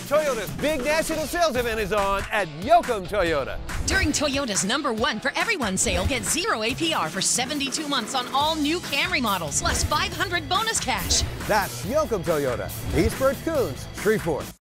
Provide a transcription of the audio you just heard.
Toyota's big national sales event is on at Yokem Toyota. During Toyota's #1 for everyone sale, get 0 APR for 72 months on all new Camry models, plus $500 bonus cash. That's Yokem Toyota, Eastford, Coons, Shreveport.